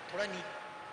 थोड़ा नी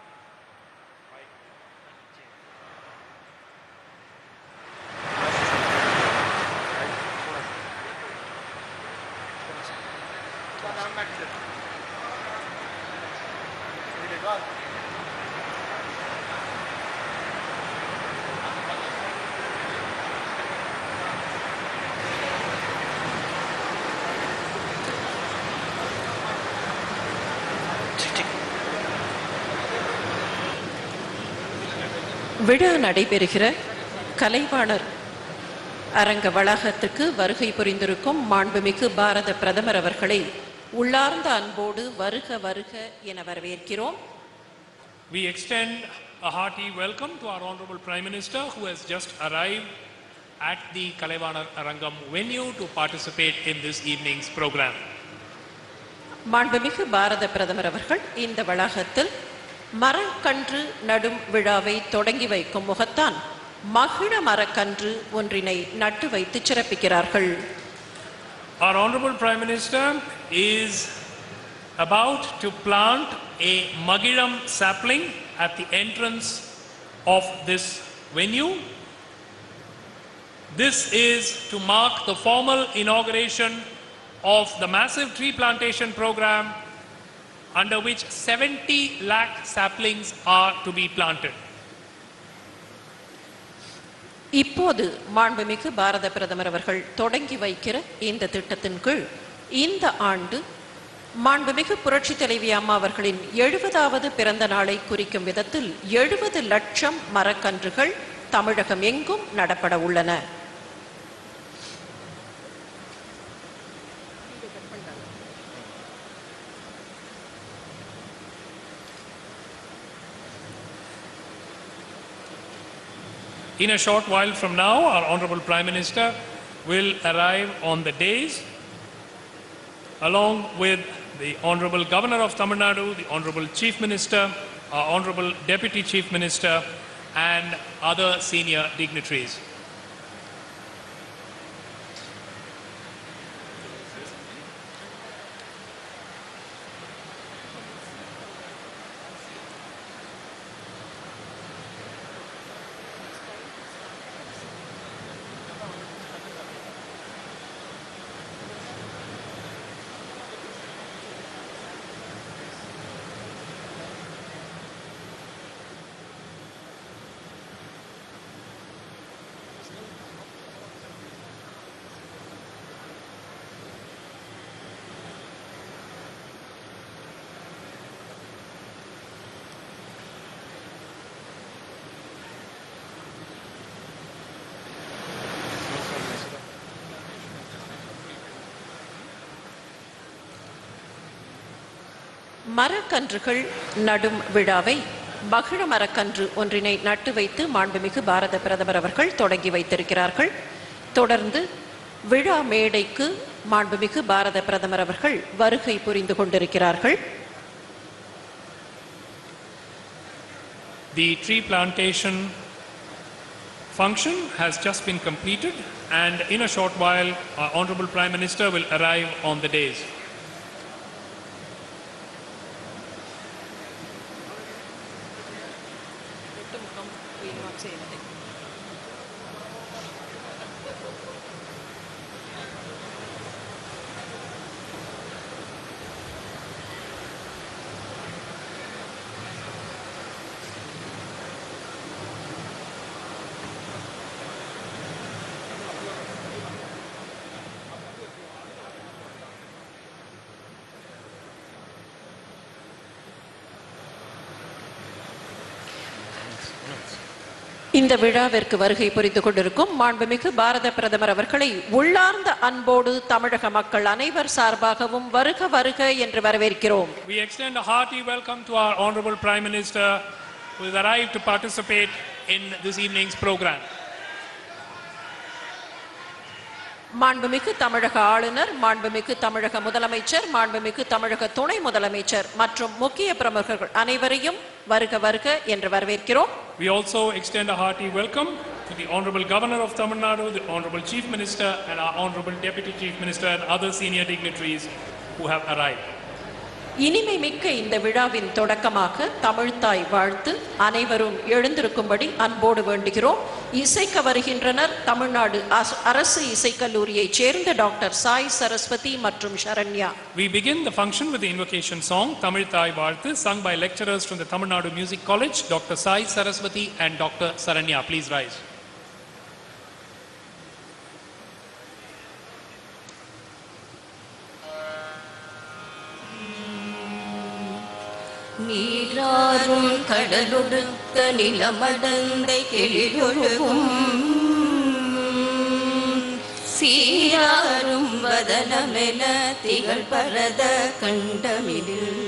விழா நடைபெறுகிற கலைவாணர் அரங்க வளாகத்திற்கு வருகை புரிந்திருக்கும் மாண்புமிகு பாரத பிரதமர் அவர்களை உள்ளார்ந்த அன்போடு வருக வருக என வரவேற்கிறோம். We extend a hearty welcome to our Honorable Prime Minister who has just arrived at the Kalaivanar Arangam venue to participate in this evening's program. மாண்புமிகு பாரத பிரதமர் அவர்கள் இந்த வளாகத்தில் மரக்கன்று நடும் விழாவை தொடங்கி வைக்கும் முகத்தான் மகிழ மரக்கன்று ஒன்றினை நட்டு வைத்து சிறப்பிக்கிறார்கள். Our Honorable Prime Minister is about to plant a Magiram sapling at the entrance of this venue. This is to mark the formal inauguration of the massive tree plantation program under which 70 lakh saplings are to be planted. இப்போது மாண்புமிகு பாரத பிரதமர் அவர்கள் தொடங்கி வைக்கிற இந்த திட்டத்தின் கீழ் இந்த ஆண்டு மாண்புமிகு புரட்சி தலைவி அம்மா அவர்களின் 70வது பிறந்த நாளை குறிக்கும் விதத்தில் 70 லட்சம் மரக்கன்றுகள் தமிழகம் எங்கும் நடப்பட உள்ளன. In a short while from now, our Honorable Prime Minister will arrive on the dais along with the Honorable Governor of Tamil Nadu, the Honorable Chief Minister, our Honorable Deputy Chief Minister and other senior dignitaries. மரக்கன்றுகள் நடும் விழாவை மகிழ மரக்கன்று ஒன்றினை நட்டு வைத்து மாண்புமிகு பாரத பிரதமர் அவர்கள் தொடங்கி வைத்திருக்கிறார்கள். தொடர்ந்து விழா மேடைக்கு மாண்புமிகு பாரத பிரதமர் அவர்கள் வருகை புரிந்து கொண்டிருக்கிறார்கள். The tree plantation function has just been completed and in a short while our Honorable Prime Minister will arrive on the dais. இந்த விழாவிற்கு வருகை புரிந்து கொண்டிருக்கும் மாண்புமிகு பாரத பிரதமர் அவர்களை உள்ளார்ந்த அன்போடு தமிழக மக்கள் அனைவர் சார்பாகவும் வருக வருக என்று வரவேற்கிறோம். We extend a hearty welcome to our Honorable Prime Minister who has arrived to participate in this evening's program. மாண்புமிகு தமிழக ஆளுநர், மாண்புமிகு தமிழக முதலமைச்சர், மாண்புமிகு தமிழக துணை முதலமைச்சர் மற்றும் முக்கிய பிரமுகர்கள் அனைவரையும் வருக வருக என்று வரவேற்கிறோம். We also extend a hearty welcome to the Honorable Governor of Tamil Nadu, the Honorable Chief Minister and our Honorable Deputy Chief Minister and other senior dignitaries who have arrived. இனிமை மிக்க இந்த விழாவின் தொடக்கமாக தமிழ்த்தாய் வாழ்த்து அனைவரும் எழுந்திருக்கும்படி அன்போடு வேண்டுகிறோம். இசைக்க வருகின்றனர் தமிழ்நாடு அரசு இசைக்கல்லூரியைச் சேர்ந்த டாக்டர் சாய் சரஸ்வதி மற்றும் Saranya. We begin the function with the invocation song தமிழ்த்தாய் வாழ்த்து, sung by lecturers from the Tamil Nadu Music College, Dr. Sai Saraswati and Dr. Saranya. Please rise. நீராறும் கடலொடுக்க நிலமடந்தை கெளியொழுகும் சீராறும் வதனமென திகழ் பரத கண்டமிதில்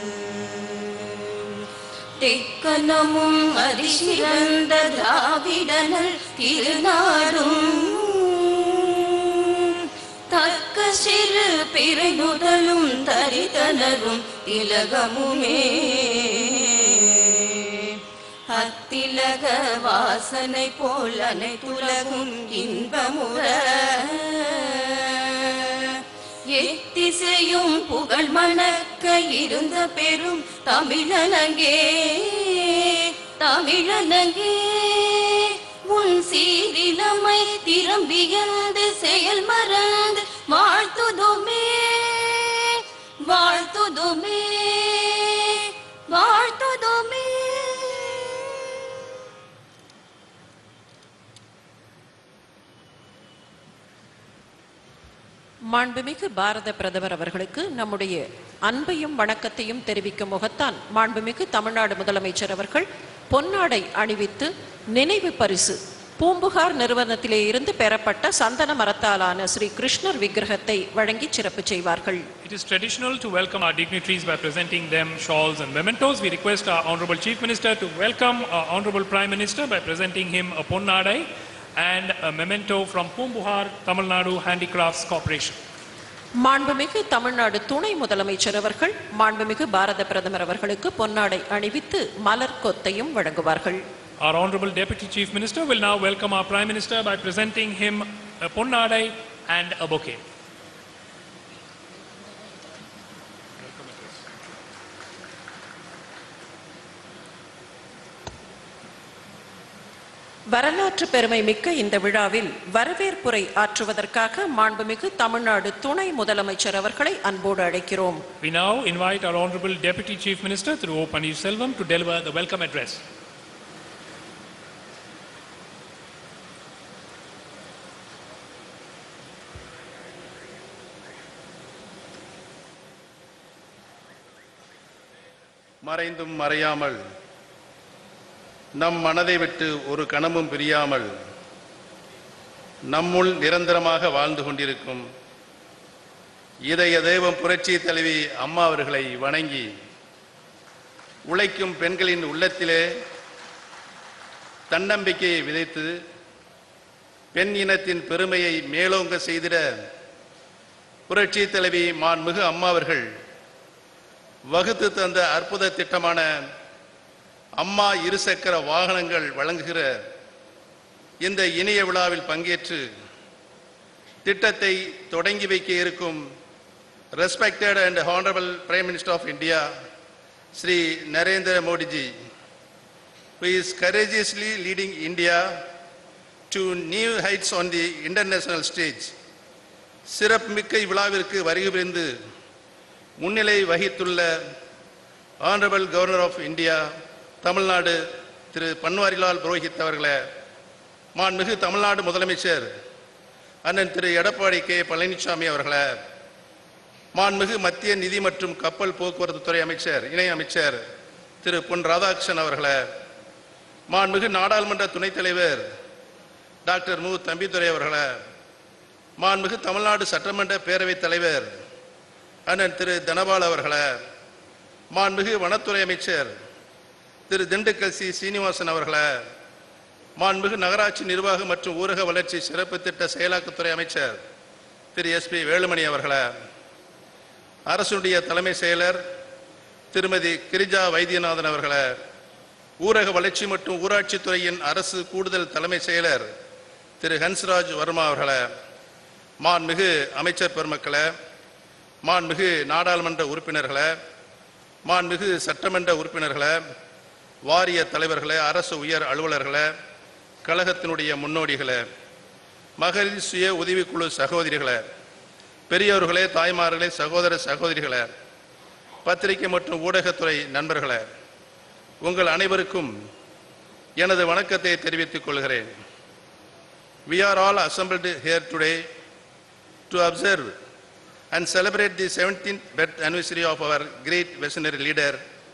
தெக்கனமும் அதிசிறந்த திராவிடனல் திருநாடும் தக்க சிறு பிறை முதலும் தரிதனரும் திலகமுமே அத்திலக வாசனை போல் அனைத்துலகும் இன்பமுற எத்திசையும் புகழ் மணக்க இருந்த பெரும் தமிழனங்கே தமிழனங்கே உன் சீரிலமை திரும்பியந்து செயல் மறந்து வாழ்த்துதுமே வாழ்த்துதுமே வாழ்த்துதுமே. மாண்புமிகு பாரத பிரதமர் அவர்களுக்கு நம்முடைய அன்பையும் வணக்கத்தையும் தெரிவிக்கும் முகத்தான் மாண்புமிகு தமிழ்நாடு முதலமைச்சர் அவர்கள் பொன்னாடை அணிவித்து நினைவு பரிசு பூம்புகார் நிறுவனத்திலே இருந்து பெறப்பட்ட சந்தன மரத்தாலான ஸ்ரீ கிருஷ்ணர் விக்கிரகத்தை வழங்கி சிறப்பு செய்வார்கள். It is traditional to welcome our dignitaries by presenting them shawls and mementos. We request our Honorable Chief Minister to welcome our Honorable Prime Minister by presenting him a ponnadai and a memento from Poombuhar, Tamil Nadu Handicrafts Corporation. மாண்புமிகு தமிழ்நாடு துணை முதலமைச்சர் அவர்கள் மாண்புமிகு பாரத பிரதமர் அவர்களுக்கு பொன்னாடை அணிவித்து மலர் கொத்தையும் வழங்குவார்கள். Our Honorable Deputy Chief Minister will now welcome our Prime Minister by presenting him a ponnadai and a bouquet. வரலாற்று பெருமை மிக்க இந்த விழாவில் வரவேற்புரை ஆற்றுவதற்காக மாண்புமிகு தமிழ்நாடு துணை முதலமைச்சர் அவர்களை அன்போடு அழைக்கிறோம். We now invite our Honorable Deputy Chief Minister Thiru O. Pannirselvam to deliver the welcome address. மறைந்தும் மறையாமல் நம் மனதை விட்டு ஒரு கணமும் பிரியாமல் நம்முள் நிரந்தரமாக வாழ்ந்து கொண்டிருக்கும் இதய தெய்வம் புரட்சி தலைவி அம்மா அவர்களை வணங்கி உழைக்கும் பெண்களின் உள்ளத்திலே தன்னம்பிக்கையை விதைத்து பெண் இனத்தின் பெருமையை மேலோங்க செய்திட புரட்சி தலைவி மாண்புமிகு அம்மா அவர்கள் வகுத்து தந்த அற்புத திட்டமான அம்மா இருசக்கர வாகனங்கள் வழங்குகிற இந்த இனிய விழாவில் பங்கேற்று திட்டத்தை தொடங்கி வைக்க இருக்கும் respected and honourable prime minister of India Shri Narendra Modiji, who is courageously leading India to new heights on the international stage. சிறப்புமிக்க இவ்விழாவிற்கு வருகை புரிந்து முன்னிலை வகித்துள்ள honourable governor of India Tamil Nadu Thiru Banwarilal Purohit அவர்களே, மாண்புமிகு தமிழ்நாடு முதலமைச்சர் அண்ணன் திரு எடப்பாடி கே பழனிசாமி அவர்களே, மாண்புமிகு மத்திய நிதி மற்றும் கப்பல் போக்குவரத்து துறை அமைச்சர் இணை அமைச்சர் திரு பொன் ராதாகிருஷ்ணன் அவர்களே, மாண்புமிகு நாடாளுமன்ற துணைத் தலைவர் டாக்டர் மு தம்பிதுரை அவர்களே, மாண்புமிகு தமிழ்நாடு சட்டமன்ற பேரவைத் தலைவர் அண்ணன் திரு தனபால் அவர்களே, மாண்புமிகு வனத்துறை அமைச்சர் திரு திண்டுக்கல் சி சீனிவாசன் அவர்களே, மாண்புமிகு நகராட்சி நிர்வாகம் மற்றும் ஊரக வளர்ச்சி சிறப்பு திட்ட செயலாக்கத்துறை அமைச்சர் திரு எஸ்பி வேலுமணி அவர்களே, அரசுடைய தலைமை செயலர் திருமதி கிரிஜா வைத்தியநாதன் அவர்களே, ஊரக வளர்ச்சி மற்றும் ஊராட்சித்துறையின் அரசு கூடுதல் தலைமை செயலர் திரு ஹன்ஸ்ராஜ் வர்மா அவர்களே, மாண்புமிகு அமைச்சர் பெருமக்களே, மாண்புமிகு நாடாளுமன்ற உறுப்பினர்களே, மாண்புமிகு சட்டமன்ற உறுப்பினர்களே, வாரிய தலைவர்களே, அரசு உயர் அலுவலர்களே, கழகத்தினுடைய முன்னோடிகளே, மகளிர் சுய உதவிக்குழு சகோதரிகளே, பெரியோர்களே, தாய்மார்களே, சகோதர சகோதரிகளே, பத்திரிகை மற்றும் ஊடகத்துறை நண்பர்களே, உங்கள் அனைவருக்கும் எனது வணக்கத்தை தெரிவித்துக் கொள்கிறேன். We are all assembled here today to observe and celebrate the 17th birth anniversary of our great visionary leader,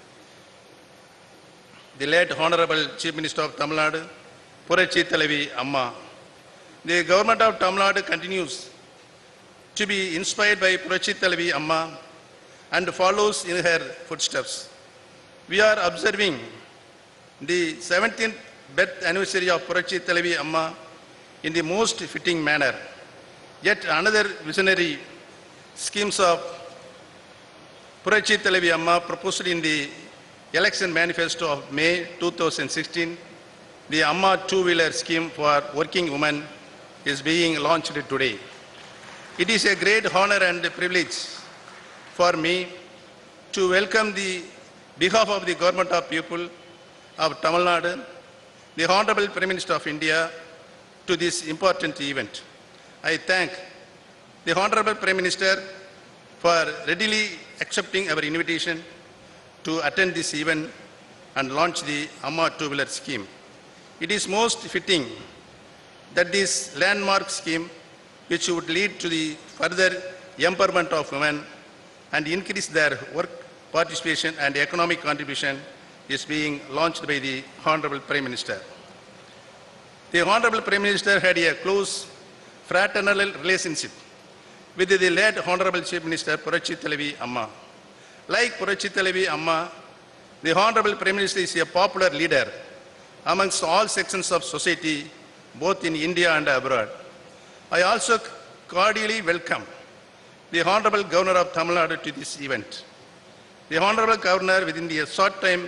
the late Honorable Chief Minister of Tamil Nadu, Puratchi Thalavi Amma. The government of Tamil Nadu continues to be inspired by Puratchi Thalavi Amma and follows in her footsteps. We are observing the 17th birth anniversary of Puratchi Thalavi Amma in the most fitting manner. Yet another visionary schemes of Puratchi Thalavi Amma proposed in the election manifesto of May 2016, the Amma two-wheeler scheme for working women is being launched today. It is a great honor and privilege for me to welcome the behalf of the government of people of Tamil Nadu, the Honorable Prime Minister of India, to this important event. I thank the Honorable Prime Minister for readily accepting our invitation to attend this event and launch the Amma two-wheeler scheme. It is most fitting that this landmark scheme, which would lead to the further empowerment of women and increase their work participation and economic contribution, is being launched by the Honorable Prime Minister. The Honorable Prime Minister had a close fraternal relationship with the late Honorable Chief Minister Puratchi Thalavi Amma. Like Puratchi Thalavi Amma, the Honorable Prime Minister is a popular leader amongst all sections of society, both in India and abroad. I also cordially welcome the Honorable Governor of Tamil Nadu to this event. The Honorable Governor, within the short time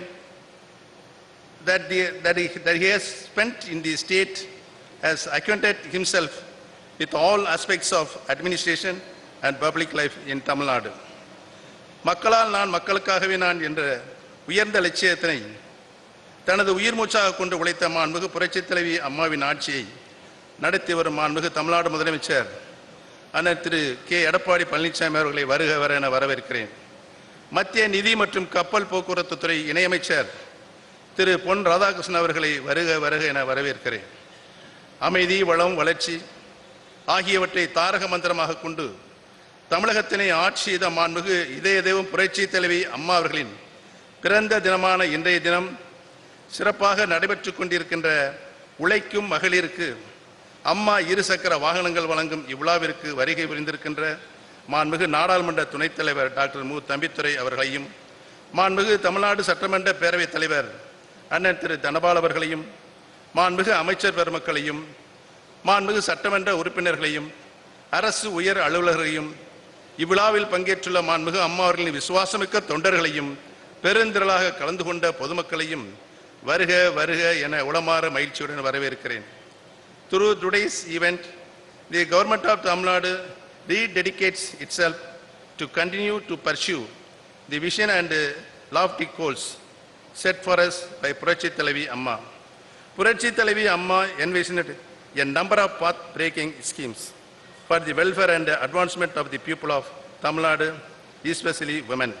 that he has spent in the state, has acquainted himself with all aspects of administration and public life in Tamil Nadu. மக்களால் நான் மக்களுக்காகவே நான் என்ற உயர்ந்த லட்சியத்தினை தனது உயிர் மூச்சாக கொண்டு உழைத்த மாண்புமிகு புரட்சித் தலைவி அம்மாவின் ஆட்சியை நடத்தி வரும் மாண்புமிகு தமிழ்நாடு முதலமைச்சர் அண்ணன் திரு கே எடப்பாடி பழனிசாமி அவர்களை வருக வர என வரவேற்கிறேன். மத்திய நிதி மற்றும் கப்பல் போக்குவரத்து துறை இணையமைச்சர் திரு பொன் ராதாகிருஷ்ணன் அவர்களை வருக வருக என வரவேற்கிறேன். அமைதி, வளம், வளர்ச்சி ஆகியவற்றை தாரக மந்திரமாக கொண்டு தமிழகத்தினை ஆட்சி செய்த மாண்புமிகு இதய தெய்வம் புரட்சி தலைவி அம்மா அவர்களின் பிறந்த தினமான இன்றைய தினம் சிறப்பாக நடைபெற்று கொண்டிருக்கின்ற உழைக்கும் மகளிருக்கு அம்மா இருசக்கர வாகனங்கள் வழங்கும் இவ்விழாவிற்கு வருகை புரிந்திருக்கின்ற மாண்புமிகு நாடாளுமன்ற துணைத் தலைவர் டாக்டர் மு தம்பித்துரை அவர்களையும், மாண்புமிகு தமிழ்நாடு சட்டமன்ற பேரவைத் தலைவர் அண்ணன் திரு தனபால் அவர்களையும், மாண்புமிகு அமைச்சர் பெருமக்களையும், மாண்புமிகு சட்டமன்ற உறுப்பினர்களையும், அரசு உயர் அலுவலர்களையும், இவ்விழாவில் பங்கேற்றுள்ள மாண்புமிகு அம்மா அவர்களின் விசுவாசமிக்க தொண்டர்களையும், பெருந்திரளாக கலந்து கொண்ட பொதுமக்களையும் வருக வருக என உளமாற மகிழ்ச்சியுடன் வரவேற்கிறேன். Through today's event, the government of Tamil Nadu rededicates itself to continue to pursue the vision and lofty goals set for us by Puratchi Thalavi Amma. Puratchi Thalavi Amma envisioned a number of path-breaking schemes for the welfare and advancement of the people of Tamil Nadu, especially women.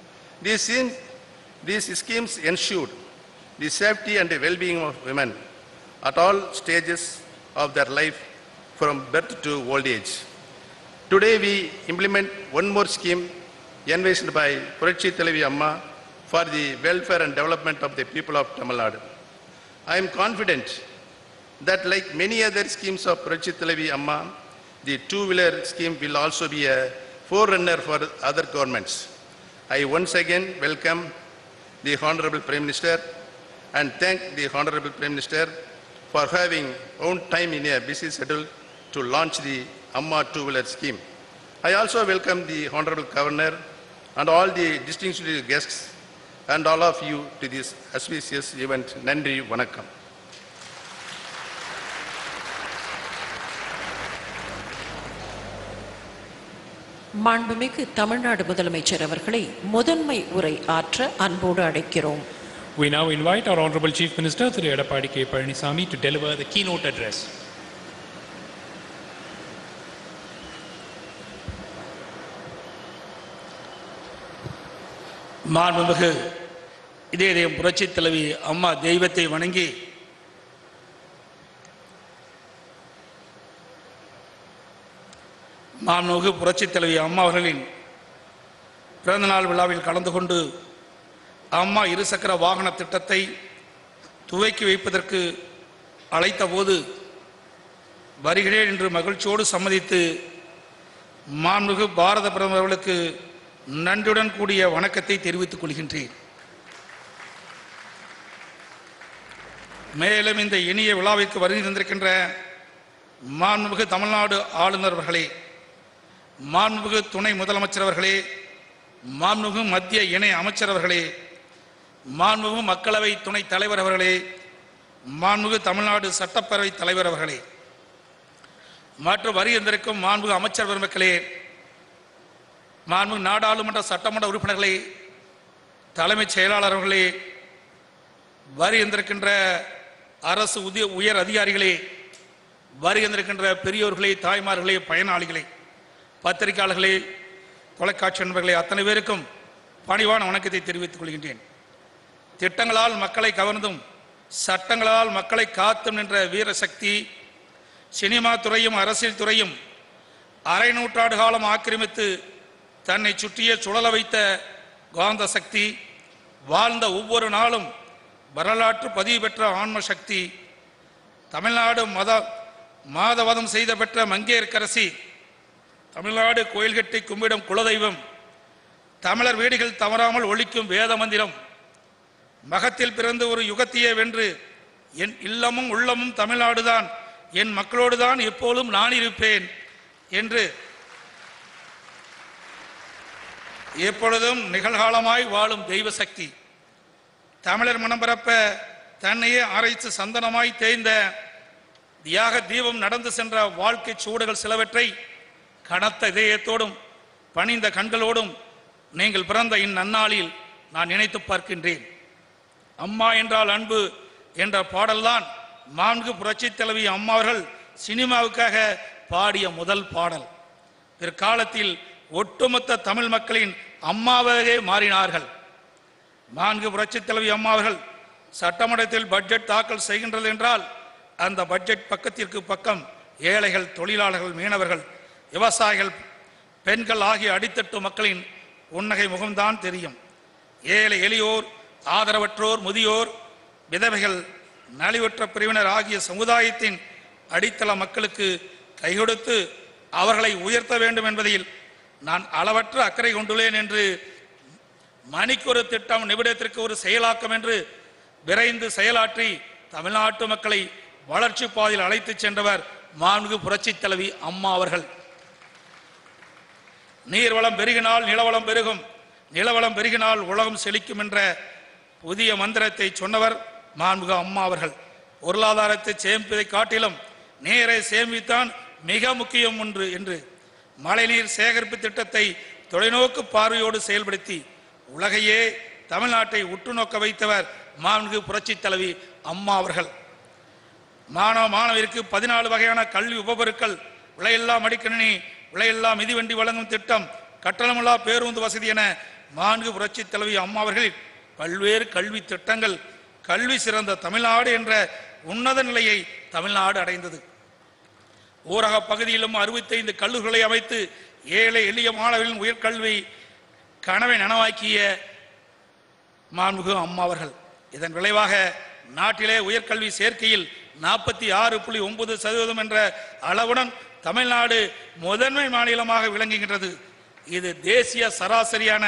These schemes ensured the safety and well-being of women at all stages of their life from birth to old age. Today we implement one more scheme envisioned by Puratchi Thalavi Amma for the welfare and development of the people of Tamil Nadu. I am confident that like many other schemes of Puratchi Thalavi Amma, the two-wheeler scheme will also be a forerunner for other governments. I once again welcome the Honorable Prime Minister and thank the Honorable Prime Minister for having own time in a busy schedule to launch the Amma two-wheeler scheme. I also welcome the Honorable Governor and all the distinguished guests and all of you to this auspicious event. Nandri Vanakkam. மாண்புமிகு தமிழ்நாடு முதலமைச்சர் அவர்களை முதன்மை உரை ஆற்ற அன்போடு அழைக்கிறோம். We now invite our Honorable Chief Minister, Sri Edappadi K. Palanisamy, to deliver the keynote address. மாண்புமிகு இதயம் புரட்சித் தலைவி அம்மா தெய்வத்தை வணங்கி மாண்புமிகு புரட்சித் தலைவி அம்மா அவர்களின் பிறந்தநாள் விழாவில் கலந்து கொண்டு அம்மா இருசக்கர வாகன திட்டத்தை துவக்கி வைப்பதற்கு அழைத்த போது வருகிறேன் என்று மகிழ்ச்சியோடு சம்மதித்து மாண்புமிகு பாரத பிரதமர் அவர்களுக்கு நன்றியுடன் கூடிய வணக்கத்தை தெரிவித்துக் கொள்கின்றேன். மேலும் இந்த இனிய விழாவிற்கு வருகை தந்திருக்கின்ற மாண்புமிகு தமிழ்நாடு ஆளுநர் அவர்களே, மாண்புமிகு துணை முதலமைச்சர் அவர்களே, மாண்புமிகு மத்திய இணை அமைச்சர் அவர்களே, மாண்புமிகு மக்களவை துணை தலைவர் அவர்களே, மாண்புமிகு தமிழ்நாடு சட்டப்பேரவை தலைவர் அவர்களே, மற்றும் வருகை தந்திருக்கும் மாண்புமிகு அமைச்சர் பெருமக்களே, மாண்புமிகு நாடாளுமன்ற சட்டமன்ற உறுப்பினர்களே, தலைமைச் செயலாளர் அவர்களே, வருகை தந்திருக்கின்ற அரசு உயர் அதிகாரிகளே, வருகை தந்திருக்கின்ற பெரியோர்களே, தாய்மார்களே, பயனாளிகளே, பத்திரிகையாளர்களே, தொலைக்காட்சி நண்பர்களே, அத்தனை பேருக்கும் பணிவான வணக்கத்தை தெரிவித்துக் கொள்கின்றேன். திட்டங்களால் மக்களை கவர்ந்தும் சட்டங்களால் மக்களை காத்தும் நின்ற வீர சக்தி, சினிமா துறையும் அரசியல் துறையும் அரை நூற்றாண்டு காலம் ஆக்கிரமித்து தன்னை சுற்றிய சுழல வைத்த காந்த சக்தி, வாழ்ந்த ஒவ்வொரு நாளும் வரலாற்று பதிவு பெற்ற ஆன்ம சக்தி, தமிழ்நாடு மாதவதம் செய்த பெற்ற மங்கையர்க்கரசி, தமிழ்நாடு கோயில் கட்டி கும்பிடும் குலதெய்வம், தமிழர் வீடுகள் தவறாமல் ஒழிக்கும் வேத மந்திரம், மகத்தில் பிறந்து ஒரு யுகத்தையே வென்று என் இல்லமும் உள்ளமும் தமிழ்நாடுதான், என் மக்களோடுதான் எப்போதும் நான் இருப்பேன் என்று எப்பொழுதும் நிகழ்காலமாய் வாழும் தெய்வ சக்தி, தமிழர் மனம் பரப்ப தன்னையே ஆராய்ச்சி சந்தனமாய் தேய்ந்த தியாக தீபம் நடந்து சென்ற வாழ்க்கை சூடுகள் சிலவற்றை கனத்த இதயத்தோடும் பணிந்த கண்களோடும் நீங்கள் பிறந்த இந்நன்னாளில் நான் நினைத்து பார்க்கின்றேன். அம்மா என்றால் அன்பு என்ற பாடல்தான் மாண்புமிகு புரட்சித் தலைவி அம்மா அவர்கள் சினிமாவுக்காக பாடிய முதல் பாடல். பிற்காலத்தில் ஒட்டுமொத்த தமிழ் மக்களின் அம்மாவாகவே மாறினார்கள். மாண்புமிகு புரட்சித் தலைவி அம்மா அவர்கள் சட்டமன்றத்தில் பட்ஜெட் தாக்கல் செய்கின்றது என்றால் அந்த பட்ஜெட் பக்கத்திற்கு பக்கம் ஏழைகள், தொழிலாளர்கள், மீனவர்கள், விவசாயிகள், பெண்கள் ஆகிய அடித்தட்டு மக்களின் புன்னகை முகம்தான் தெரியும். ஏழை எளியோர், ஆதரவற்றோர், முதியோர், விதவைகள், நலிவுற்ற பிரிவினர் ஆகிய சமுதாயத்தின் அடித்தள மக்களுக்கு கை கொடுத்து அவர்களை உயர்த்த வேண்டும் என்பதில் நான் அளவற்ற அக்கறை கொண்டுள்ளேன் என்று மணிக்கு ஒரு திட்டம், நிமிடத்திற்கு ஒரு செயலாக்கம் என்று விரைந்து செயலாற்றி தமிழ்நாட்டு மக்களை வளர்ச்சி பாதையில் அழைத்து சென்றவர் மாண்புமிகு புரட்சித் தலைவி அம்மா அவர்கள். நீர்வளம் பெருகினால் நிலவளம் பெருகும், நிலவளம் பெருகினால் உலகம் செழிக்கும் என்ற புதிய மந்திரத்தை சொன்னவர் மாண்புமிகு அம்மா அவர்கள். பொருளாதாரத்தை சேமிப்பதை காட்டிலும் நீரை சேமித்தான் மிக முக்கியம் என்று மழைநீர் சேகரிப்பு திட்டத்தை தொலைநோக்கு பார்வையோடு செயல்படுத்தி உலகையே தமிழ்நாட்டை உற்று நோக்க வைத்தவர் மாண்புமிகு புரட்சித் தலைவி அம்மா அவர்கள். மாணவருக்கு 14 வகையான கல்வி உபபொருட்கள், விலையில்லா மடிக்கணினி, விலையில்லா மிதிவண்டி வழங்கும் திட்டம், கட்டணமில்லா பேருந்து வசதி என மாண்புமிகு புரட்சித் தலைவி அம்மா அவர்கள் பல்வேறு கல்வி திட்டங்கள் கல்வி சிறந்த தமிழ்நாடு என்ற உன்னத நிலையை தமிழ்நாடு அடைந்தது. ஊரக பகுதியிலும் 65 கல்லூரிகளை அமைத்து ஏழை எளிய மாணவர்களின் உயர்கல்வி கனவை நனவாக்கிய மாண்புமிகு அம்மா அவர்கள். இதன் விளைவாக நாட்டிலே உயர்கல்வி சேர்க்கையில் 46.9% என்ற அளவுடன் தமிழ்நாடு முதன்மை மாநிலமாக விளங்குகின்றது. இது தேசிய சராசரியான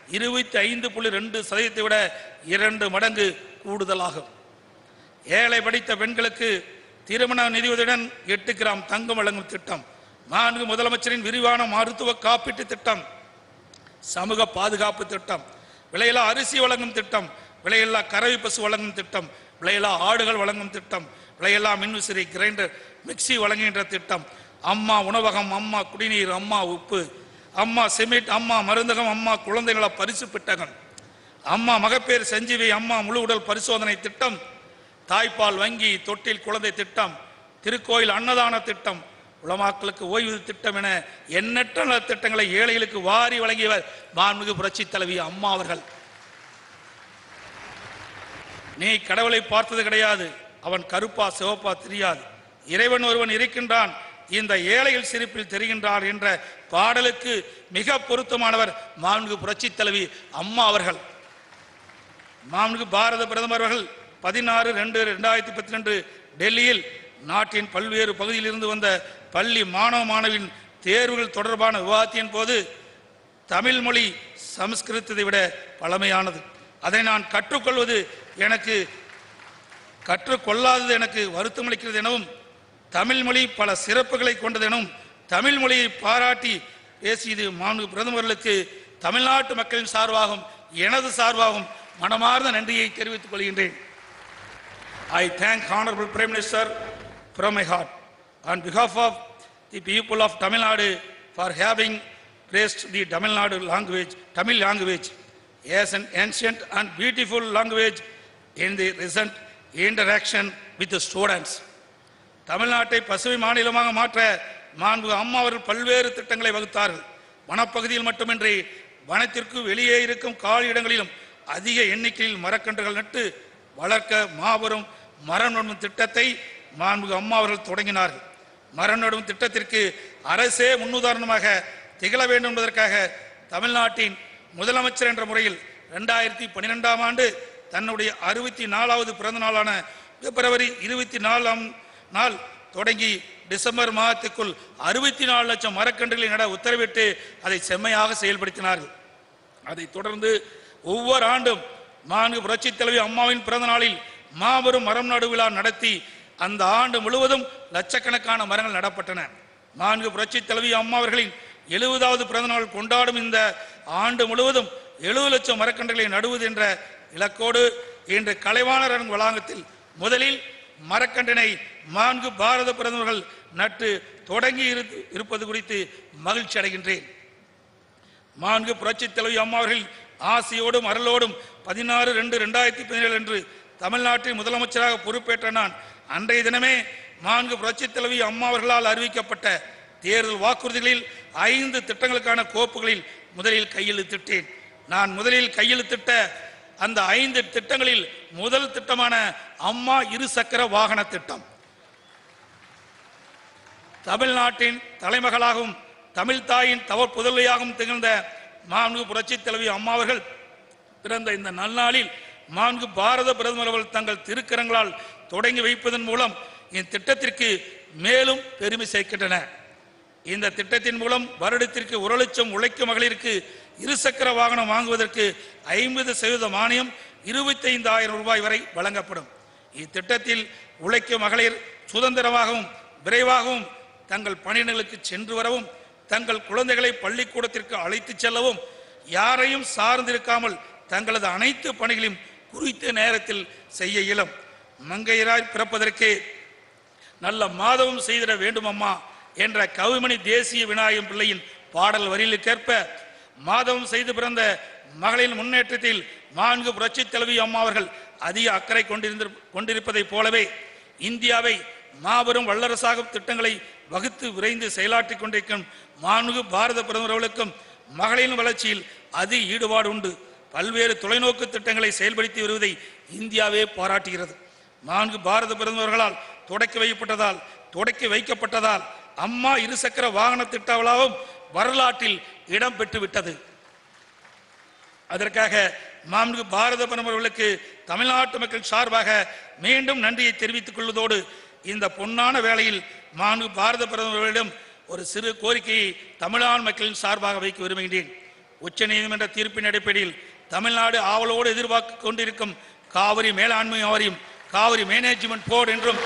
25.2% விட 2 மடங்கு கூடுதலாகும். ஏழை படித்த பெண்களுக்கு திருமண நிதியுதவியுடன் 8 கிராம் தங்கம் வழங்கும் திட்டம், மாண்புமிகு முதலமைச்சரின் விரிவான மருத்துவ காப்பீட்டு திட்டம், சமூக பாதுகாப்பு திட்டம், விலையில்லா அரிசி வழங்கும் திட்டம், விலையில்லா கறவை பசு வழங்கும் திட்டம், விலையில்லா ஆடுகள் வழங்கும் திட்டம், விலையில்லா மின்விசிறி, கிரைண்டர், மிக்சி வழங்குகின்ற திட்டம், அம்மா உணவகம், அம்மா குடிநீர், அம்மா உப்பு, அம்மா செமிட், அம்மா மருந்தகம், அம்மா குழந்தைகள பரிசு பெட்டகம், அம்மா மகப்பேறு சஞ்சீவி, அம்மா முழு உடல் பரிசோதனை திட்டம், தாய்ப்பால் வங்கி, தொட்டில் குழந்தை திட்டம், திருக்கோயில் அன்னதான திட்டம், உலமாக்களுக்கு ஓய்வு திட்டம் என எண்ணற்ற நலத்திட்டங்களை ஏழைகளுக்கு வாரி வழங்கியவர் மாண்புமிகு புரட்சி தலைவி அம்மா அவர்கள். நீ கடவுளை பார்த்தது கிடையாது, அவன் கருப்பா சிவப்பா தெரியாது, இறைவன் ஒருவன் இருக்கின்றான், இந்த ஏழைகள் சிரிப்பில் தெரிகின்றார் என்ற பாடலுக்கு மிக பொருத்தமானவர் மாண்புமிகு புரட்சி தலைவி அம்மா அவர்கள். மாண்புமிகு பாரத பிரதமர் அவர்கள் 16/2/2012 டெல்லியில் நாட்டின் பல்வேறு பகுதியில் இருந்து வந்த பள்ளி மாணவ மாணவியின் தேர்வுகள் தொடர்பான விவாதத்தின் போது தமிழ் மொழி சமஸ்கிருதத்தை விட பழமையானது, அதை நான் கற்றுக்கொள்ளாதது எனக்கு வருத்தமளிக்கிறது எனவும், தமிழ் மொழி பல சிறப்புகளை கொண்டது எனவும் தமிழ் மொழியை பாராட்டி பேசியது மாண்புமிகு பிரதமர்களுக்கு தமிழ்நாட்டு மக்களின் சார்பாகவும் எனது சார்பாகவும் மனமார்ந்த நன்றியை தெரிவித்துக் கொள்கின்றேன். I thank Honorable Prime Minister from my heart on behalf of the people of Tamil Nadu for having praised the Tamil language as an ancient and beautiful language in the recent interaction with the students. தமிழ்நாட்டை பசுமை மாநிலமாக மாற்ற மாண்புமிகு அம்மா அவர்கள் பல்வேறு திட்டங்களை வகுத்தார்கள். வனப்பகுதியில் மட்டுமின்றி வனத்திற்கு வெளியே இருக்கும் காலி இடங்களிலும் அதிக எண்ணிக்கையில் மரக்கன்றுகள் நட்டு வளர்க்க மாபெரும் மரம் நடும் திட்டத்தை மாண்புமிகு அம்மா அவர்கள் தொடங்கினார்கள். மரம் நடும் திட்டத்திற்கு அரசே முன்னுதாரணமாக திகழ வேண்டும் என்பதற்காக தமிழ்நாட்டின் முதலமைச்சர் என்ற முறையில் 2012ஆம் ஆண்டு தன்னுடைய 64வது பிறந்த நாளான பிப்ரவரி 24ஆம் நாள் தொடங்கி டிசம்பர் மாதத்துக்குள் 64 லட்சம் மரக்கன்றுகளை நட உத்தரவிட்டு அதை செம்மையாக செயல்படுத்தினார்கள். அதைத் தொடர்ந்து ஒவ்வொரு ஆண்டும் மாண்புமிகு புரட்சி தலைவி அம்மாவின் பிறந்த நாளில் மாபெரும் மரம் நடு விழா நடத்தி அந்த ஆண்டு முழுவதும் லட்சக்கணக்கான மரங்கள் நடப்பட்டன. மாண்புமிகு புரட்சி தலைவி அம்மா அவர்களின் 70வது பிறந்த நாள் கொண்டாடும் இந்த ஆண்டு முழுவதும் 70 லட்சம் மரக்கன்றுகளை நடுவது என்ற இலக்கோடு இன்று கலைவாணர் அரங்கு வளாகத்தில் முதலில் மரக்கன்றினை மாண்புமிகு பாரத பிரதமர்கள் நட்டு தொடங்கி இருப்பது குறித்து மகிழ்ச்சி அடைகின்றேன். மாண்புமிகு புரட்சி தலைவி அம்மா அவர்கள் ஆசையோடும் அருளோடும் 16/2/2017 அன்று தமிழ்நாட்டின் முதலமைச்சராக பொறுப்பேற்ற நான் அன்றைய தினமே மாண்புமிகு புரட்சி தலைவி அம்மா அவர்களால் அறிவிக்கப்பட்ட தேர்தல் வாக்குறுதிகளில் 5 திட்டங்களுக்கான கோப்புகளில் முதலில் கையெழுத்திட்டேன். நான் முதலில் கையெழுத்திட்ட அந்த 5 திட்டங்களில் முதல் திட்டமான அம்மா இருசக்கர வாகன திட்டம், தமிழ்நாட்டின் தலைமகளாகவும் தமிழ்தாயின் தவ புதல்வியாகவும் திகழ்ந்த மாண்புமிகு புரட்சி தலைவி அம்மா அவர்கள் பிறந்த இந்த நல்நாளில் மாண்புமிகு பாரத பிரதமர் அவர்கள் தங்கள் திருக்கரங்களால் தொடங்கி வைப்பதன் மூலம் இந்த திட்டத்திற்கு மேலும் பெருமை சேர்க்கின்றன. இந்த திட்டத்தின் மூலம் வருடத்திற்கு 1 லட்சம் உழைக்கும் மகளிருக்கு இருசக்கர வாகனம் வாங்குவதற்கு 50% மானியம் 25,000 ரூபாய் வரை வழங்கப்படும். இத்திட்டத்தில் உழைக்கும் மகளிர் சுதந்திரமாகவும் விரைவாகவும் தங்கள் பணியிடங்களுக்கு சென்று வரவும், தங்கள் குழந்தைகளை பள்ளிக்கூடத்திற்கு அழைத்து செல்லவும், யாரையும் சார்ந்திருக்காமல் தங்களது அனைத்து பணிகளையும் குறித்த நேரத்தில் செய்ய இயலும். மங்கையராய் பிறப்பதற்கே நல்ல மாதவம் செய்திட வேண்டும் அம்மா என்ற கவிமணி தேசிய விநாயகம் பிள்ளையின் பாடல் வரியிலுக்கேற்ப மாதவம் செய்து பிறந்த மகளின் முன்னேற்றத்தில் மாண்புமிகு புரட்சி தலைவி அம்மா அவர்கள் அதிக அக்கறை கொண்டிருப்பதைப் போலவே இந்தியாவை மாபெரும் வல்லரசாக திட்டங்களை வகுத்து விரைந்து செயலாற்றிக் கொண்டிருக்கும் மாண்புமிகு பாரத பிரதமர் அவர்களுக்கும் மகளிரின் வளர்ச்சியில் அதிக ஈடுபாடு உண்டு. பல்வேறு தொலைநோக்கு திட்டங்களை செயல்படுத்தி வருவதை இந்தியாவே பாராட்டுகிறது. மாண்புமிகு பாரத பிரதமர்களால் தொடக்கி வைக்கப்பட்டதால் அம்மா இருசக்கர வாகன திட்ட விழாவும் வரலாற்றில் இடம் பெற்றுவிட்டது. அதற்காக மாண்புமிகு பாரத பிரதமர்களுக்கு தமிழ்நாட்டு மக்கள் சார்பாக மீண்டும் நன்றியை தெரிவித்துக் கொள்வதோடு இந்த பொன்னான வேளையில் மாண்புமிகு பாரத பிரதமர்களிடம் ஒரு சிறு கோரிக்கையை தமிழ்நாடு மக்களின் சார்பாக வைக்க விரும்புகின்றேன். உச்ச நீதிமன்ற தீர்ப்பின் அடிப்படையில் தமிழ்நாடு ஆவலோடு எதிர்பார்த்து கொண்டிருக்கும் காவிரி மேலாண்மை வாரியம், காவிரி மேனேஜ்மெண்ட் போர்டு என்றும்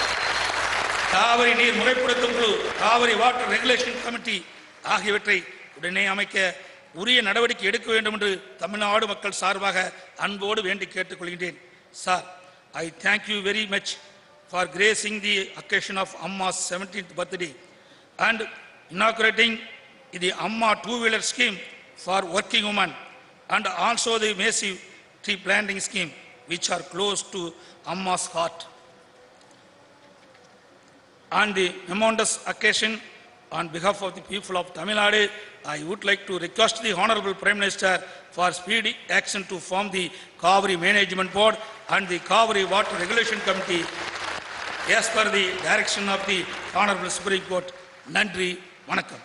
காவிரி நீர் முறைப்படுத்தும் குழு, காவிரி வாட்டர் ரெகுலேஷன் கமிட்டி ஆகியவற்றை உடனே அமைக்க உரிய நடவடிக்கை எடுக்க வேண்டும் என்று தமிழ்நாடு மக்கள் சார்பாக அன்போடு வேண்டி கேட்டுக்கொள்கின்றேன். Sir, I thank you very much for gracing the occasion of Amma's 17th birthday and inaugurating the Amma two-wheeler scheme for working women and also the massive tree planting scheme, which are close to Amma's heart. On the momentous occasion, on behalf of the people of Tamil Nadu, I would like to request the Honorable Prime Minister for speedy action to form the Kaveri Management Board and the Kaveri Water Regulation Committee as per the direction of the Honorable Supreme Court. Nandri, Vanakkam.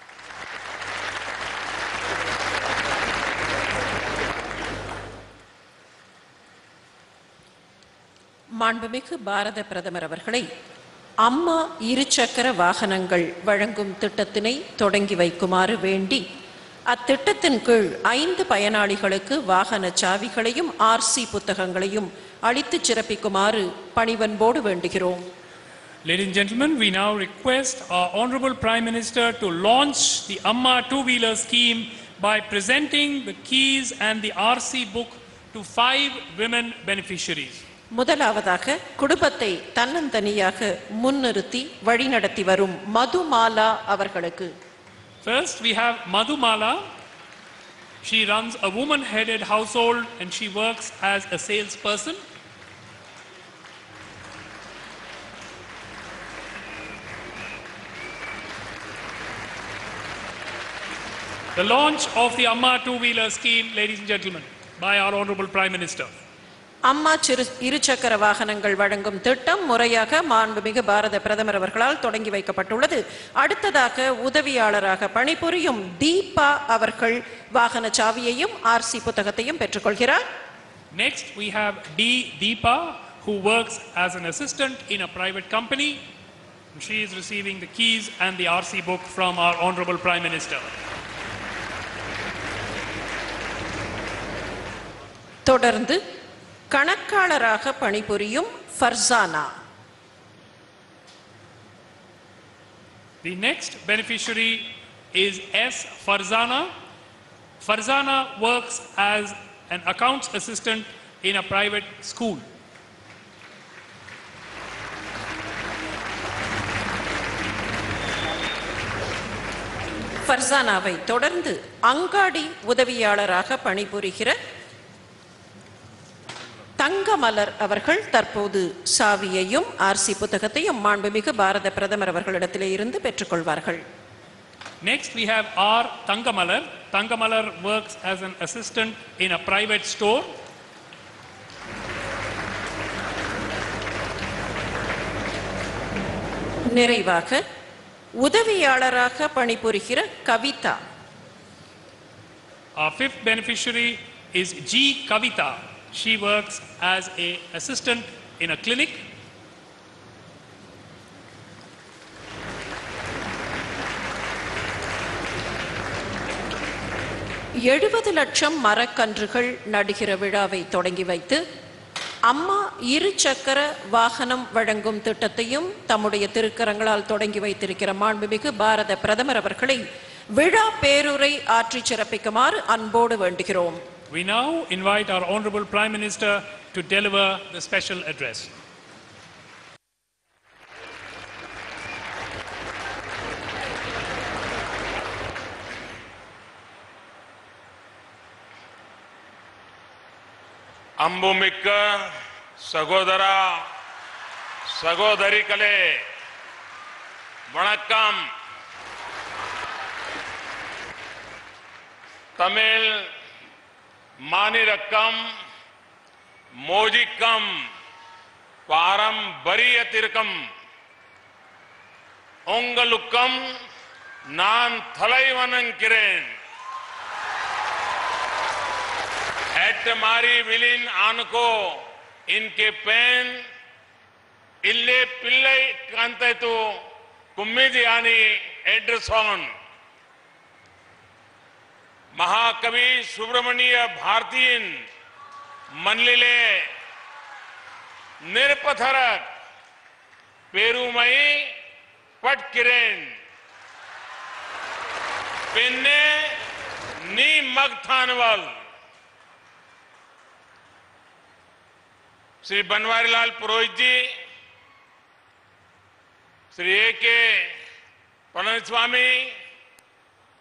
மாண்புமிகு பாரத பிரதமர் அவர்களை அம்மா இருசக்கர வாகனங்கள் வழங்கும் திட்டத்தினை தொடங்கி வைக்குமாறு வேண்டி அத்திட்டத்தின் கீழ் 5 பயனாளிகளுக்கு வாகன சாவிகளையும் ஆர்சி புத்தகங்களையும் அளித்து சிறப்பிக்குமாறு பணிவன்போடு வேண்டுகிறோம். Ladies and gentlemen, we now request our Honorable Prime Minister to launch the Amma two-wheeler scheme by presenting the keys and the RC book to 5 women beneficiaries. முதலாவதாக குடும்பத்தை தன்னந்தனியாக முன்னிறுத்தி வழிநடத்தி வரும் மதுமாலா அவர்களுக்கு. First we have Madhumala. She runs a woman-headed household and she works as a salesperson. The launch of the Amma two-wheeler scheme, ladies and gentlemen, by our Honorable Prime Minister. அம்மா இருசக்கர வாகனங்கள் வழங்கும் திட்டம் முறையாக மாண்புமிகு பாரத பிரதமர் அவர்களால் தொடங்கி வைக்கப்பட்டுள்ளது. அடுத்ததாக உதவியாளராக பணிபுரியும் தீபா அவர்கள் வாகன சாவியையும் ஆர்சி புத்தகத்தையும் பெற்றுக்கொள்கிறார். Next we have Deepa, who works as an assistant in a private company. She is receiving the keys and the RC book from our Honorable Prime Minister. தொடர்ந்து கணக்காளராக பணிபுரியும் Farzana. The next beneficiary is S. Farzana. Farzana works as an accounts assistant in a private school. ஃபர்சானாவை தொடர்ந்து அங்காடி உதவியாளராக பணிபுரிகிற தங்கமலர் அவர்கள் தற்போது சாவியையும் RC புத்தகத்தையும் மாண்புமிகு பாரத பிரதமர் அவர்களிடத்திலே இருந்து பெற்றுக்கொள்வார்கள். Next we have R. Tangamalar. Tangamalar works as an assistant in a private store. நிறைவாக உதவியாளராக பணிபுரிகிற Kavitha. Our fifth beneficiary is G. Kavita. She works as an assistant in a clinic. $70 லட்சம் மரக்கன்றுகள் நடுகிற விழாவை தொடங்கி வைத்து அம்மா இருசக்கர வாகனம் வழங்கும் திட்டத்தையும் தம்முடைய திருக்கரங்களால் தொடங்கி வைத்திருக்கிற மாண்புமிகு பாரத பிரதமர் அவர்களை விழா பேருரை ஆற்றி சிறப்பிக்குமாறு அன்போடு வேண்டுகிறோம். We now invite our Honorable Prime Minister to deliver the special address. ಅಂಬುಮಿಕ್ಕ ಸಹೋದರ ಸಹೋದರಿகளே வணக்கம். தமிழ் மானிரக்கம் மோஜிக்கம் பாரம்பரியத்திற்கும் உங்களுக்கும் நான் தலை வணங்குகிறேன். एटमारी विलीन आनको इनके पेन इल्ले पिल्ले कांते तो कुम्मीदियानी एड्रेसोन महाकवि सुब्रमण्य भारतीयन मनलिले निरपथरक पेरुमई पटकिरेन पिन्ने नी मगथानवल Shri Banwarilal Purohit ji, Shri A K. Palaniswami,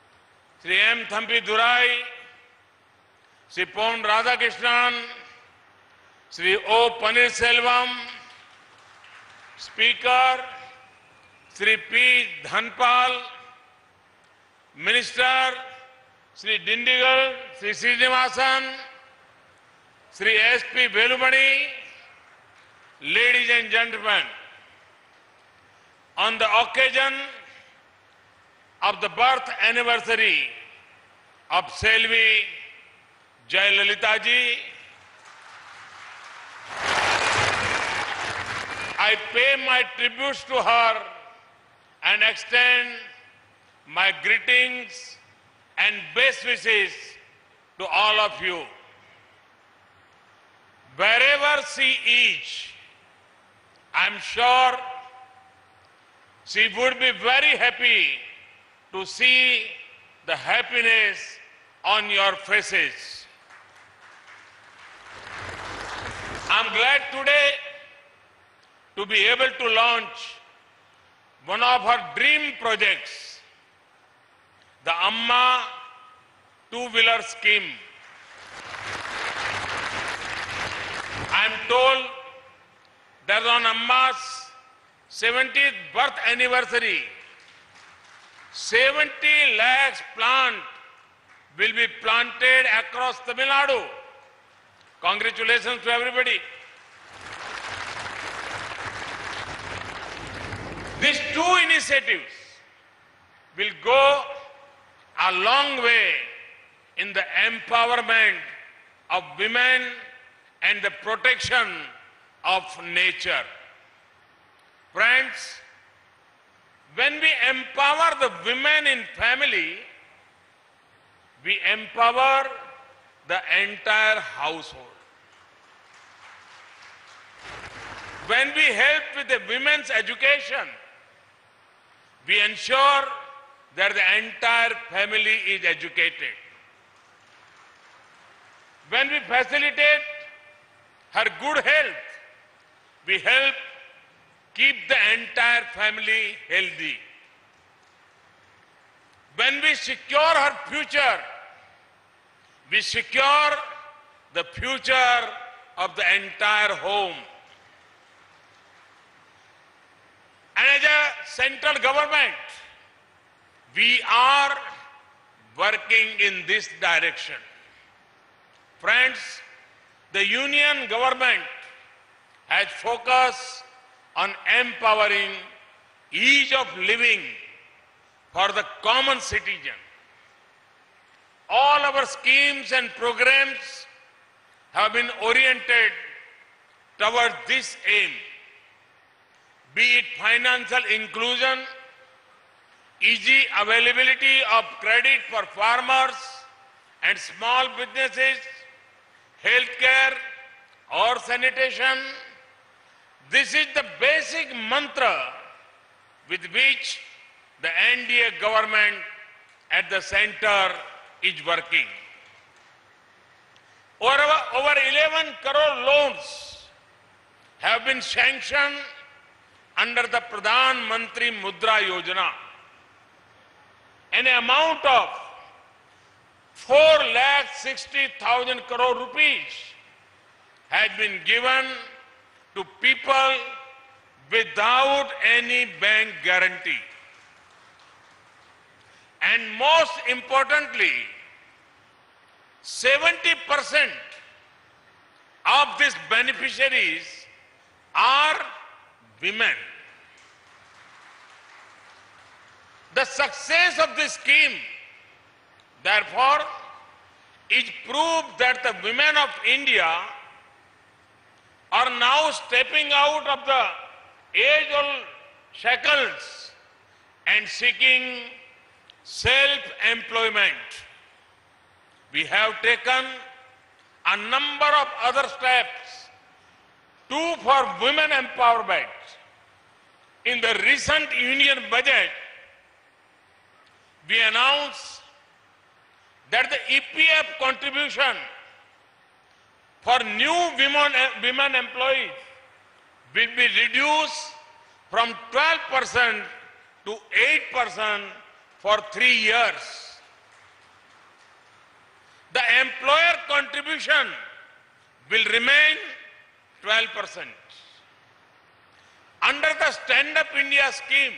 Sri M. Thampi Durai, Sri Pon Radhakrishnan, Sri O. Panneerselvam, Speaker, Sri P. Dhanpal, Minister, Sri Dindigal, Sri Srinivasan, Sri S.P. Velumani, ladies and gentlemen, on the occasion of the birth anniversary of Selvi Jayalalitha ji, I pay my tributes to her and extend my greetings and best wishes to all of you. Wherever she is, I'm sure she would be very happy to see the happiness on your faces. I'm glad today to be able to launch one of her dream projects, the Amma two-wheeler scheme. I'm told that on Amma's 70th birth anniversary, 70 lakhs plant will be planted across Tamil Nadu. Congratulations to everybody. These two initiatives will go a long way in the empowerment of women and the protection of nature. Friends, when we empower the women in family, we empower the entire household. When we help with the women's education, we ensure that the entire family is educated. When we facilitate her good health, we help keep the entire family healthy. When we secure her future, we secure the future of the entire home. And as a central government, we are working in this direction. Friends, the union government has focused on empowering ease of living for the common citizen. All our schemes and programs have been oriented towards this aim, be it financial inclusion, easy availability of credit for farmers and small businesses, healthcare or sanitation. This is the basic mantra with which the NDA government at the center is working. Over 11 crore loans have been sanctioned under the Pradhan Mantri Mudra Yojana. An amount of 4,60,000 crore rupees has been given to people without any bank guarantee. And most importantly, 70% of these beneficiaries are women. The success of this scheme, therefore, is proof that the women of India are now stepping out of the age-old shackles and seeking self-employment. We have taken a number of other steps too for women empowerment. In the recent union budget, we announced that the EPF contribution for new women employees will be reduced from 12% to 8% for 3 years. The employer contribution will remain 12%. Under the Stand Up India scheme,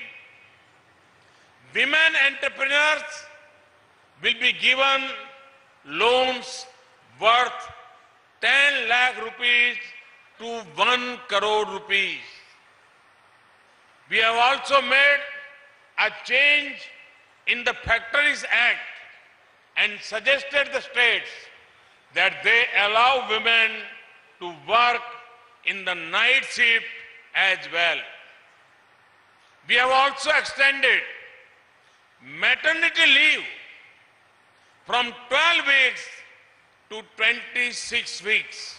women entrepreneurs will be given loans worth 10 lakh rupees to 1 crore rupees. We have also made a change in the Factories Act and suggested the states that they allow women to work in the night shift as well. We have also extended maternity leave from 12 weeks to 26 weeks.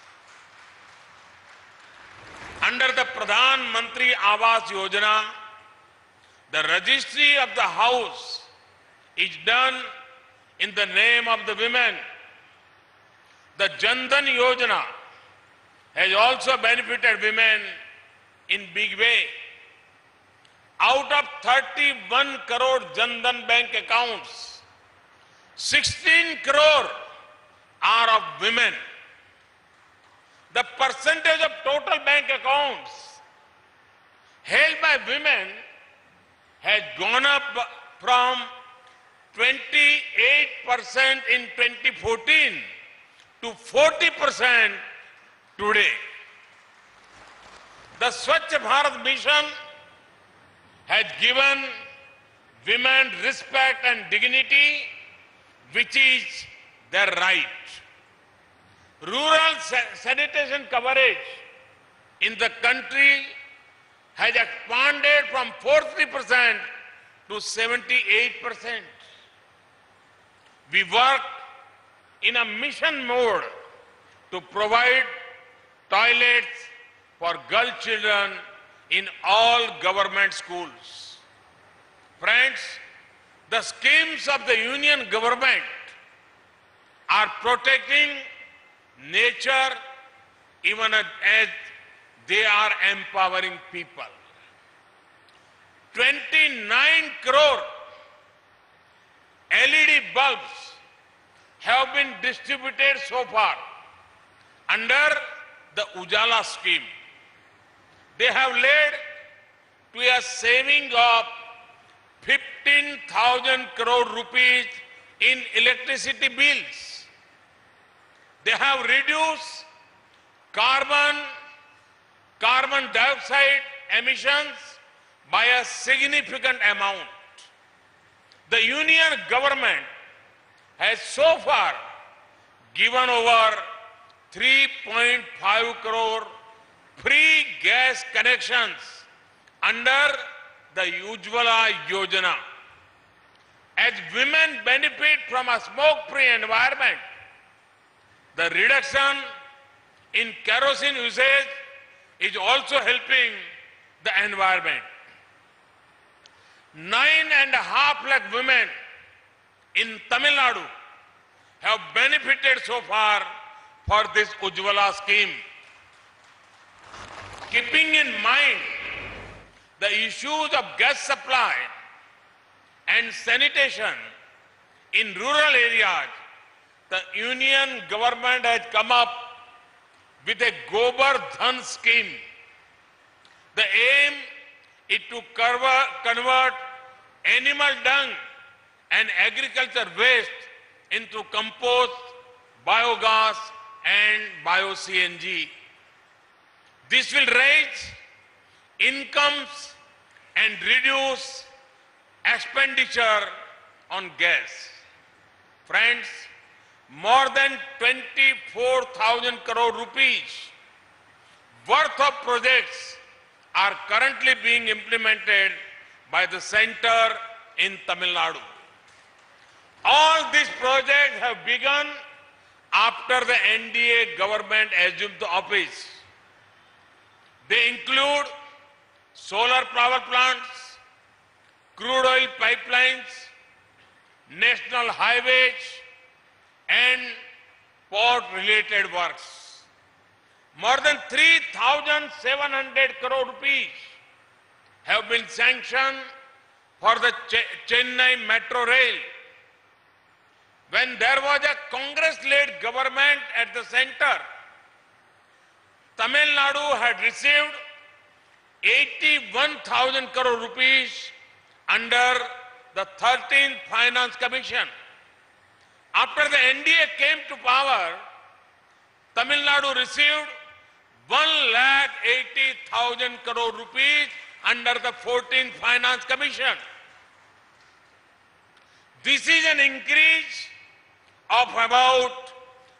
Under the Pradhan Mantri Awas Yojana, the registry of the house is done in the name of the women. The Jan Dhan Yojana has also benefited women in big way. Out of 31 crore Jan Dhan bank accounts, 16 crore are of women. The percentage of total bank accounts held by women has gone up from 28% in 2014 to 40% today. The Swachh Bharat Mission has given women respect and dignity, which is their right. Rural sanitation coverage in the country has expanded from 40% to 78%. We work in a mission mode to provide toilets for girl children in all government schools. Friends, the schemes of the union government are protecting nature even as they are empowering people. 29 crore LED bulbs have been distributed so far under the Ujala scheme. They have led to a saving of 15,000 crore rupees in electricity bills. They have reduced carbon dioxide emissions by a significant amount. The union government has so far given over 3.5 crore free gas connections under the Ujjwala Yojana. As women benefit from a smoke-free environment, the reduction in kerosene usage is also helping the environment. 9.5 lakh women in Tamil Nadu have benefited so far for this Ujjwala scheme. Keeping in mind the issues of gas supply and sanitation in rural areas, the union government has come up with a Gobar Dhan scheme. The aim is to convert animal dung and agriculture waste into compost, biogas and bio-CNG. This will raise incomes and reduce expenditure on gas. Friends, more than 24,000 crore rupees worth of projects are currently being implemented by the center in Tamil Nadu. All these projects have begun after the NDA government assumed the office. They include solar power plants, crude oil pipelines, national highways, and port-related works. More than 3,700 crore rupees have been sanctioned for the Chennai Metro Rail. when there was a Congress-led government at the center, Tamil Nadu had received 81,000 crore rupees under the 13th Finance Commission. After the NDA came to power, Tamil Nadu received 1,80,000 crore rupees under the 14th Finance Commission. This is an increase of about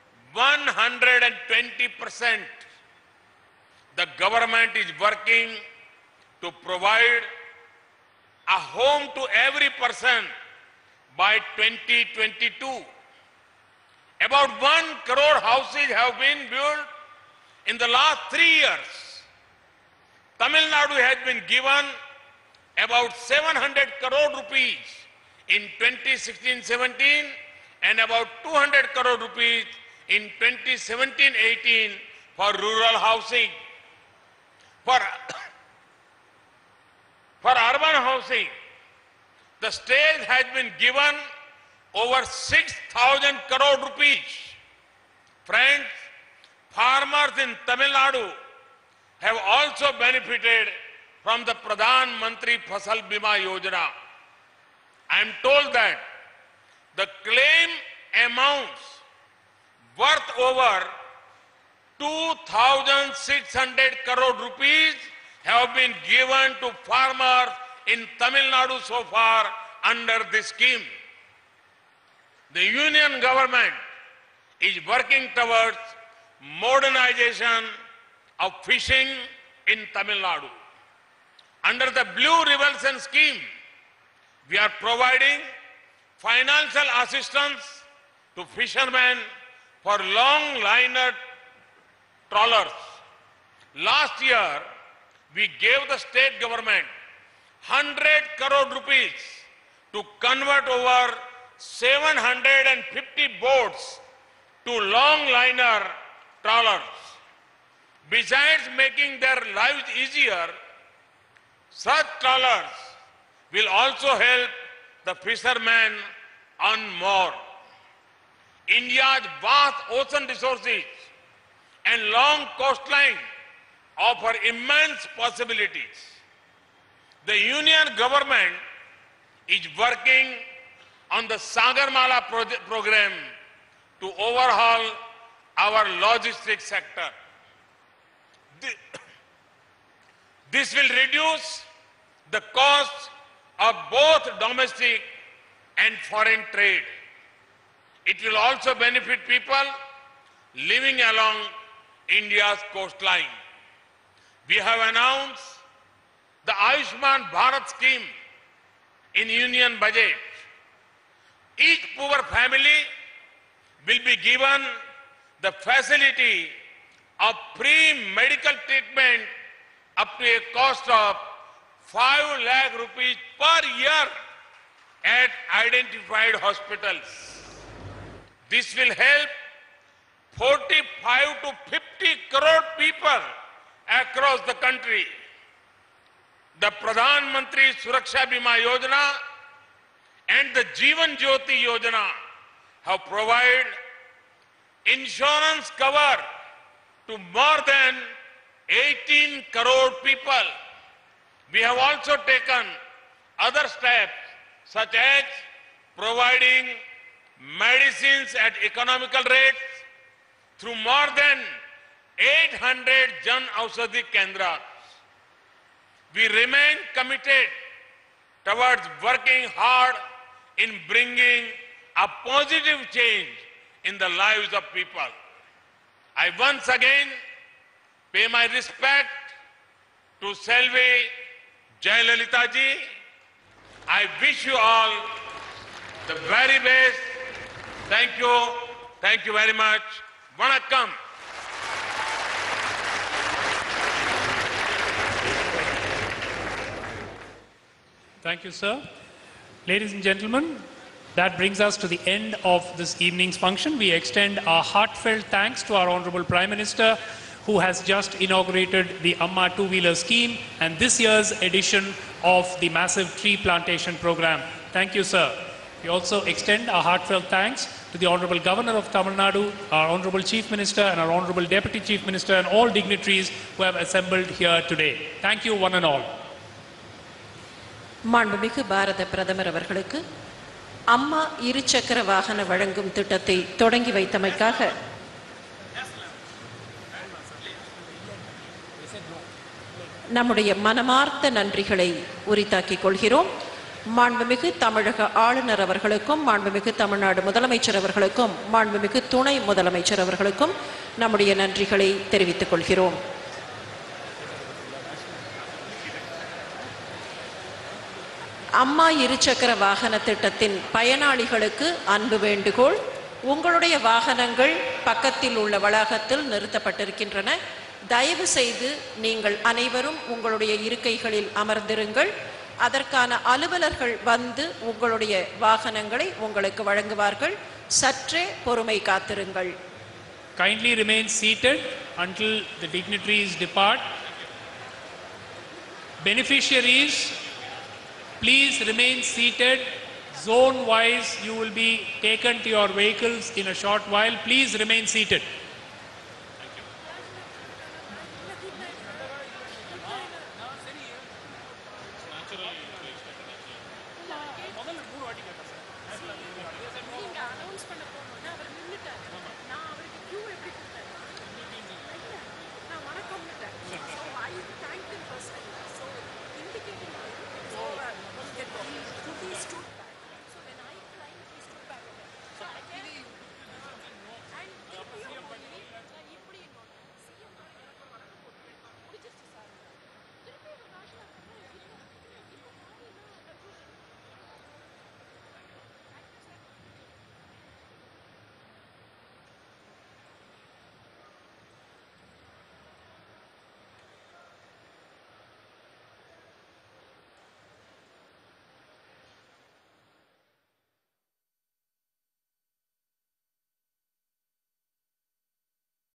120%. The government is working to provide a home to every person by 2022. About 1 crore houses have been built in the last 3 years. Tamil Nadu has been given about 700 crore rupees in 2016-17 and about 200 crore rupees in 2017-18 for rural housing. For urban housing, the state has been given over 6,000 crore rupees. Friends, farmers in Tamil Nadu have also benefited from the Pradhan Mantri Fasal Bima Yojana. I am told that the claim amounts worth over 2,600 crore rupees have been given to farmers in Tamil Nadu so far under this scheme. The union government is working towards modernization of fishing in Tamil Nadu. Under the Blue Revolution scheme, we are providing financial assistance to fishermen for long liner trawlers. Last year, we gave the state government 100 crore rupees to convert over 750 boats to long liner trawlers. Besides making their lives easier, such trawlers will also help the fishermen earn more. India's vast ocean resources and long coastline offer immense possibilities. The union government is working on the Sagarmala program to overhaul our logistics sector. This will reduce the cost of both domestic and foreign trade. It will also benefit people living along India's coastline. We have announced the Ayushman Bharat scheme in union budget. Each poor family will be given the facility of free medical treatment up to a cost of 5 lakh rupees per year at identified hospitals. This will help 45 to 50 crore people across the country. The Pradhan Mantri Suraksha Bima Yojana and the Jeevan Jyoti Yojana have provided insurance cover to more than 18 crore people. We have also taken other steps such as providing medicines at economical rates through more than 800 Jan Aushadhi Kendras. We remain committed towards working hard in bringing a positive change in the lives of people. I once again pay my respect to Selvi Jayalalitha ji. I wish you all the very best. Thank you. Thank you very much. Vanakkam. Thank you, sir. Ladies and gentlemen, that brings us to the end of this evening's function. We extend our heartfelt thanks to our Honorable Prime Minister, who has just inaugurated the Amma two-wheeler scheme and this year's edition of the massive tree plantation program. Thank you, sir. We also extend our heartfelt thanks to the Honorable Governor of Tamil Nadu, our Honorable Chief Minister and our Honorable Deputy Chief Minister and all dignitaries who have assembled here today. Thank you one and all. மாண்புமிகு பாரத பிரதமர் அவர்களுக்கு அம்மா இருசக்கர வாகன வழங்கும் திட்டத்தை தொடங்கி வைத்தமைக்காக நம்முடைய மனமார்ந்த நன்றிகளை உரித்தாக்கிக் கொள்கிறோம். மாண்புமிகு தமிழக ஆளுநர் அவர்களுக்கும் மாண்புமிகு தமிழ்நாடு முதலமைச்சர் அவர்களுக்கும் மாண்புமிகு துணை முதலமைச்சர் அவர்களுக்கும் நம்முடைய நன்றிகளை தெரிவித்துக் கொள்கிறோம். அம்மா இருசக்கர வாகன திட்டத்தின் பயனாளிகளுக்கு அன்பு வேண்டுகோள். உங்களுடைய வாகனங்கள் பக்கத்தில் உள்ள வளாகத்தில் நிறுத்தப்பட்டிருக்கின்றன. தயவு செய்து நீங்கள் அனைவரும் உங்களுடைய இருக்கைகளில் அமர்ந்திருங்கள். அதற்கான அலுவலர்கள் வந்து உங்களுடைய வாகனங்களை உங்களுக்கு வழங்குவார்கள். சற்றே பொறுமை காத்திருங்கள். Kindly remain seated until the dignitaries depart. Beneficiaries, please remain seated. Zone wise, you will be taken to your vehicles in a short while. Please remain seated.